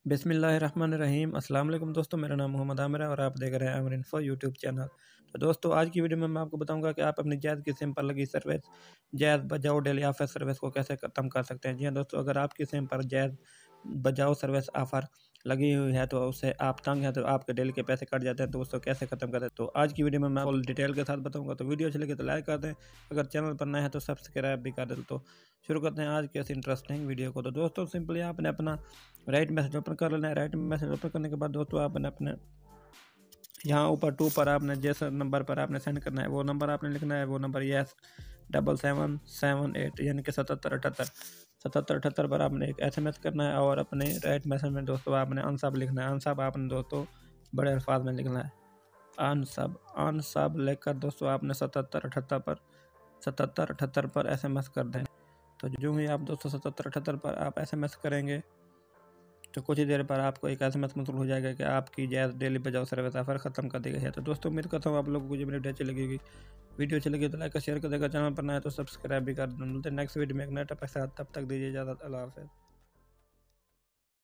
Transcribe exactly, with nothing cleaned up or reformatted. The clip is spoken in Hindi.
बिस्मिल्लाहिर्रहमानिर्रहीम। अस्सलाम वालेकुम दोस्तों, मेरा नाम मोहम्मद आमिर है और आप देख रहे हैं आमिर इन्फो यूट्यूब चैनल। तो दोस्तों, आज की वीडियो में मैं आपको बताऊंगा कि आप अपनी जैज़ की सिम पर लगी service Jazz Bajao daily offer service को कैसे ख़त्म कर सकते हैं। जी हाँ दोस्तों, अगर आपकी सिम पर जैज़ बजाओ सर्विस ऑफर लगी हुई है तो उससे आप तंग हैं तो आपके डेली के पैसे कट जाते हैं, तो उसको कैसे ख़त्म करें, तो आज की वीडियो में मैं फुल डिटेल के साथ बताऊंगा। तो वीडियो अच्छी लगे तो लाइक कर दें, अगर चैनल पर नए हैं तो सब्सक्राइब भी कर दें। तो शुरू करते हैं आज के इस इंटरेस्टिंग वीडियो को। तो दोस्तों, सिंपली आपने अपना राइट मैसेज ओपन कर लेना है। राइट मैसेज ओपन करने के बाद दोस्तों आपने अपने यहाँ ऊपर टू पर आपने जिस नंबर पर आपने सेंड करना है वो नंबर आपने लिखना है। वो number yes double seven seven eight यानी कि सतहत्तर अठहत्तर सतहत्तर अठहत्तर पर आपने एक एस एम एस करना है और अपने राइट मैसेज में दोस्तों आपने अनसब लिखना है। अनसब आपने दोस्तों बड़े अल्फाज में लिखना है। अनसब अनसब लिखकर दोस्तों आपने सतहत्तर अठहत्तर पर सतहत्तर अठहत्तर पर एस एम एस कर दें। तो जो ही आप दोस्तों सतहत्तर अठहत्तर पर आप एस एम एस करेंगे तो कुछ ही देर पर आपको एक एसएमएस मौसूल हो जाएगा कि आपकी Jazz daily Bajao service offer खत्म कर दी गई है। तो दोस्तों, उम्मीद करता हूँ आप लोगों को ये वीडियो अच्छी लगेगी। वीडियो अच्छी लगी तो लाइक और शेयर कर देगा, चैनल पर नया है तो सब्सक्राइब भी कर दें। मिलते हैं नेक्स्ट वीडियो में एक नए टॉपिक के साथ, तब तक दीजिए इजाज़त। अल्लाह हाफ़िज़।